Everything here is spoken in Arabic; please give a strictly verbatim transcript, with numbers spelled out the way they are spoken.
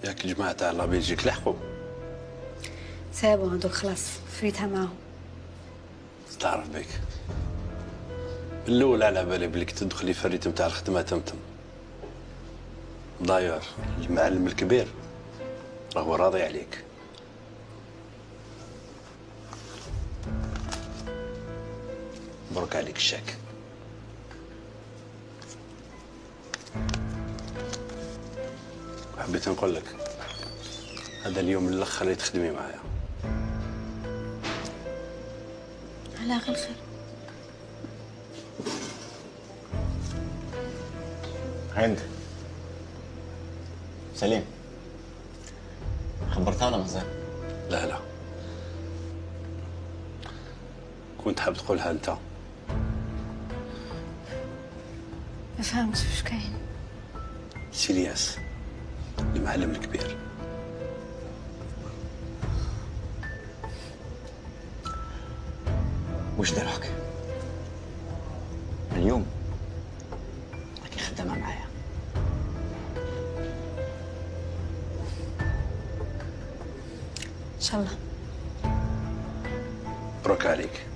ياك الجماعة تاع لا بلجيك لحقوا. سابوا هذوك خلاص فريتها معاهم. تعرف بك من الاول على بالي بليك تدخلي في الريتم تاع الخدمه تمتم. داير المعلم الكبير راهو راضي عليك. مبروك عليك الشاك. حبيت نقول لك هذا اليوم الاخر اللي تخدمي معايا. على غير خير. هند سليم خبرتها ولا مازال؟ لا لا كنت حاب تقولها انت. ما فهمتش واش كاين. سيلياس المعلم الكبير. واش دارك؟ اليوم راكي خدامة معايا. ان شاء الله. مبروك عليك.